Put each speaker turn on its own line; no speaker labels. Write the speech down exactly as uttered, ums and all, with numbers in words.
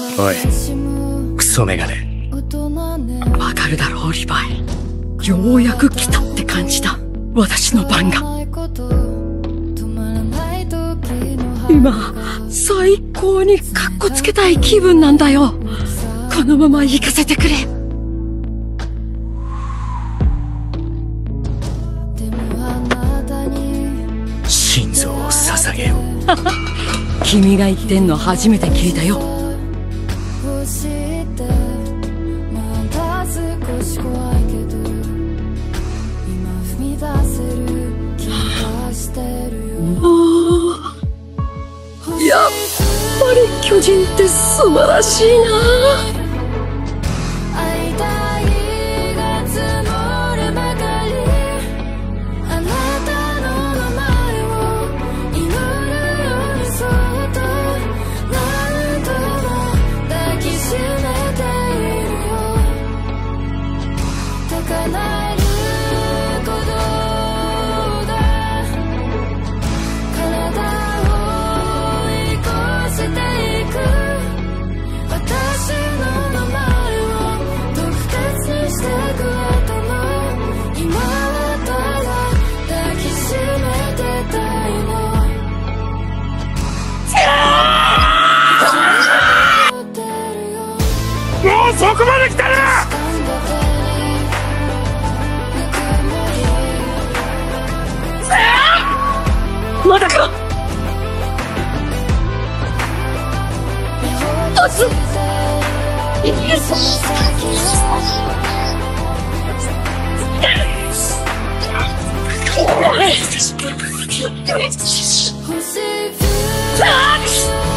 おい、クソメガネ。
わかるだろう、リヴァイ。ようやく来たって感じだ。私の番が。今、最高にカッコつけたい気分なんだよ。このまま行かせてくれ。
心臓を捧げよう。
君が言ってんの初めて聞いたよ。やっぱり巨人って素晴らしいな。
もうそこまで来たらまだか。あつっ